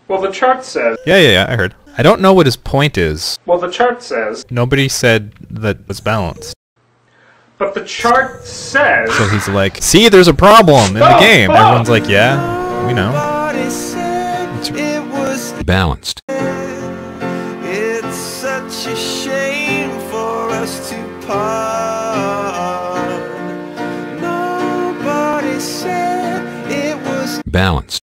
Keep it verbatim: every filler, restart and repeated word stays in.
Well, the chart says... Yeah, yeah, yeah, I heard. I don't know what his point is. Well, the chart says... Nobody said that it's balanced. But the chart says... So he's like, see, there's a problem in the Oh, game. oh. Everyone's like, yeah, we know. It's balanced. It's such a shame for us to part. Nobody said it was Balanced.